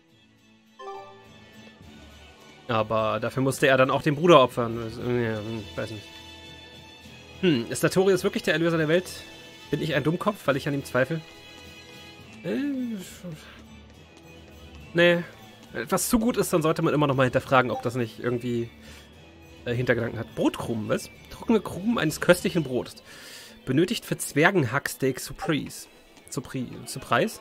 Aber dafür musste er dann auch den Bruder opfern. Ja, weiß nicht. Ist Artorius wirklich der Erlöser der Welt? Bin ich ein Dummkopf, weil ich an ihm zweifle? Nee. Wenn etwas zu gut ist, dann sollte man immer noch mal hinterfragen, ob das nicht irgendwie Hintergedanken hat. Brotkrumen, was? Trockene Krumen eines köstlichen Brotes. Benötigt für Zwergenhacksteak Surprise. Surprise?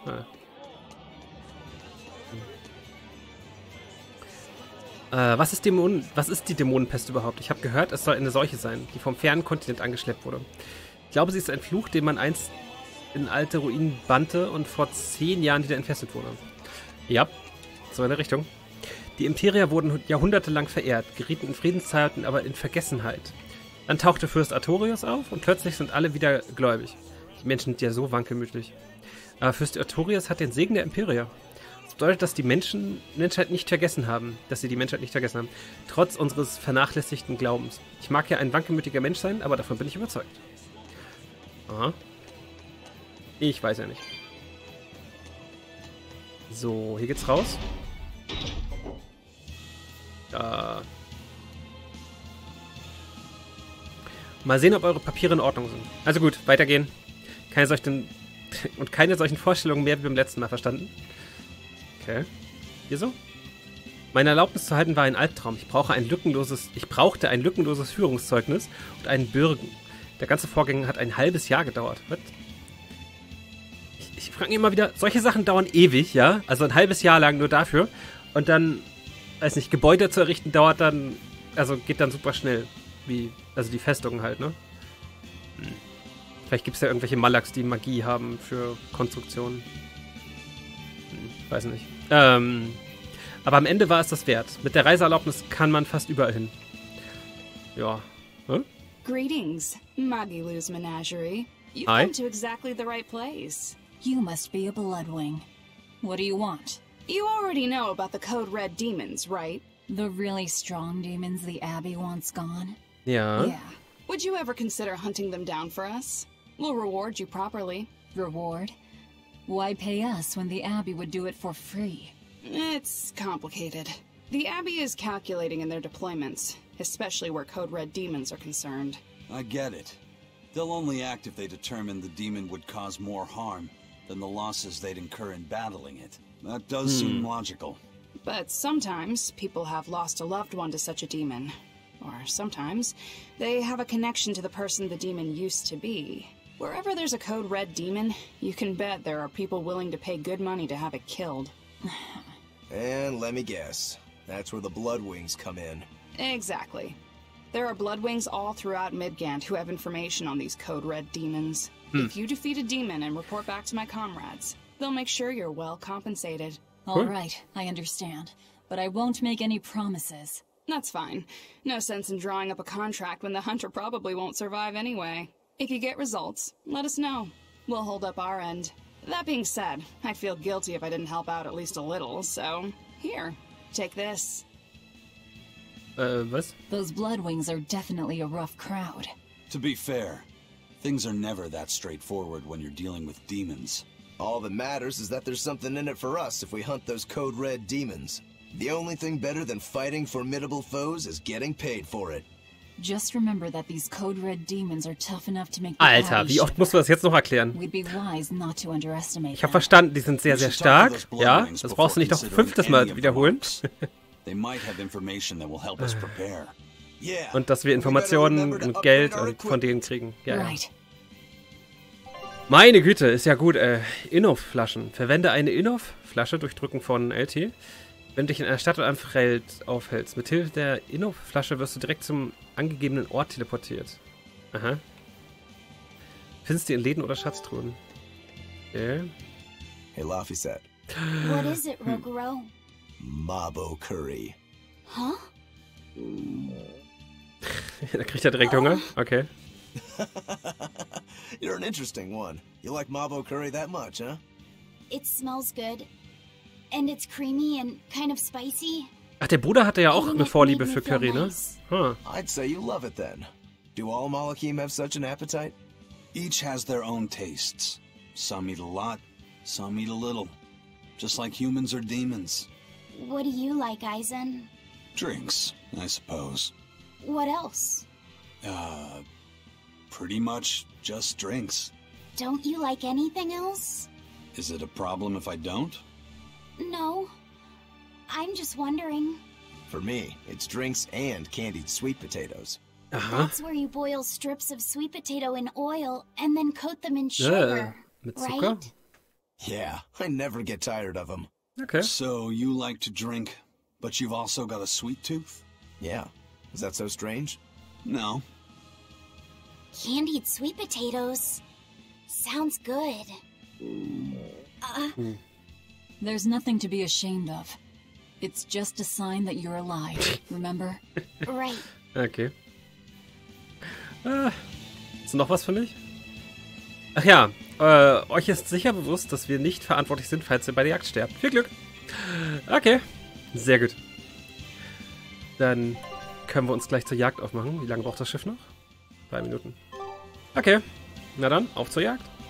Was ist die Dämonenpest überhaupt? Ich habe gehört, es soll eine Seuche sein, die vom fernen Kontinent angeschleppt wurde. Ich glaube, sie ist ein Fluch, den man einst in alte Ruinen bannte und vor 10 Jahren wieder entfesselt wurde. Ja, so in der Richtung. Die Imperier wurden jahrhundertelang verehrt, gerieten in Friedenszeiten aber in Vergessenheit. Dann tauchte Fürst Artorius auf und plötzlich sind alle wieder gläubig. Die Menschen sind ja so wankelmütig. Aber Fürst Artorius hat den Segen der Imperier. Das bedeutet, dass die Menschheit nicht vergessen haben. Dass sie die Menschheit nicht vergessen haben. Trotz unseres vernachlässigten Glaubens. Ich mag ja ein wankelmütiger Mensch sein, aber davon bin ich überzeugt. Aha. Ich weiß ja nicht. So, hier geht's raus. Da. Mal sehen, ob eure Papiere in Ordnung sind. Also gut, weitergehen. Keine solchen Vorstellungen mehr wie beim letzten Mal, verstanden? Okay. Hier so? Meine Erlaubnis zu halten war ein Albtraum. Ich brauchte ein lückenloses Führungszeugnis und einen Bürgen. Der ganze Vorgang hat ein halbes Jahr gedauert. Was? Ich frage mich immer wieder, solche Sachen dauern ewig, ja? Also ein halbes Jahr lang nur dafür. Und dann, weiß nicht, Gebäude zu errichten dauert dann, also geht dann super schnell. Also die Festungen halt, ne? Vielleicht gibt es ja irgendwelche Malaks, die Magie haben für Konstruktionen. Weiß nicht. Aber am Ende war es das wert. Mit der Reiseerlaubnis kann man fast überall hin. Ja. Hm?
Greetings, Magilu's Menagerie. You've
Hi.
come to exactly the right place.
You must be a Bloodwing. What do you want?
You already know about the Code Red demons, right?
The really strong demons the Abbey wants gone?
Ja.
Yeah. Would you ever consider hunting them down for us? We'll reward you properly.
Reward? Why pay us when the Abbey would do it for free?
It's complicated. The Abbey is calculating in their deployments, especially where Code Red demons are concerned.
I get it. They'll only act if they determine the demon would cause more harm than the losses they'd incur in battling it. That does seem logical.
But sometimes people have lost a loved one to such a demon. Or sometimes they have a connection to the person the demon used to be. Wherever there's a Code Red demon, you can bet there are people willing to pay good money to have it killed.
And let me guess, that's where the Bloodwings come in.
Exactly. There are Bloodwings all throughout Midgand who have information on these Code Red demons. If you defeat a demon and report back to my comrades, they'll make sure you're well compensated.
All right, I understand. But I won't make any promises.
That's fine. No sense in drawing up a contract when the hunter probably won't survive anyway. If you get results, let us know. We'll hold up our end. That being said, I'd feel guilty if I didn't help out at least a little, so... Here, take this.
Was?
Those Bloodwings are definitely a rough crowd.
To be fair, things are never that straightforward when you're dealing with demons.
All that matters is that there's something in it for us if we hunt those Code Red demons. The only thing better than fighting formidable foes is getting paid for it.
Just remember that these Code Red demons are tough enough to make the
Alter,
Abbey
wie oft musst du das jetzt noch erklären?
We'd be wise not to underestimate
Ich habe
them.
verstanden, die sind sehr, sehr stark. Ja, das brauchst du nicht noch ein 5. Mal wiederholen.
They might have information that will help us prepare.
Yeah.
Und dass wir Informationen und Geld von denen kriegen. Ja, ja.
Right.
Meine Güte, ist ja gut. Innof-Flaschen. Verwende eine Innof-Flasche durch Drücken von LT. Wenn du dich in einer Stadt oder einem Feld aufhältst. Mithilfe der Innof-Flasche wirst du direkt zum angegebenen Ort teleportiert. Aha. Findest du in Läden oder Schatztruhen. Okay.
Hey, Laphicet.
What is it, Rogoro?
Mabo Curry.
Huh?
Da kriegt er direkt Hunger. Okay.
You're an interesting one. You like Mabo Curry that much, huh?
It smells good. And it's creamy and kind of spicy.
Ach, der Bruder hatte ja auch eine Vorliebe für Curry, ne? Huh.
I'd say you love it then. Do all Malakim have such an appetite?
Each has their own tastes. Some eat a lot, some eat a little. Just like humans or demons.
What do you like, Aizen?
Drinks, I suppose.
What else?
Pretty much just drinks.
Don't you like anything else?
Is it a problem if I don't?
No. I'm just wondering.
For me, it's drinks and candied sweet potatoes.
That's where you boil strips of sweet potato in oil and then coat them in sugar,
mit Zucker?
right?
Yeah, I never get tired of them.
Okay.
So you like to drink, but you've also got a sweet tooth?
Yeah. Is that so strange?
No.
Candied sweet potatoes. Sounds good.
There's nothing to be ashamed of. It's just a sign that you're alive, remember?
Right.
Okay. Ist noch was für mich? Ach ja, euch ist sicher bewusst, dass wir nicht verantwortlich sind, falls ihr bei der Jagd sterbt. Viel Glück. Okay, sehr gut. Dann können wir uns gleich zur Jagd aufmachen. Wie lange braucht das Schiff noch? 3 Minuten. Okay, na dann, auf zur Jagd.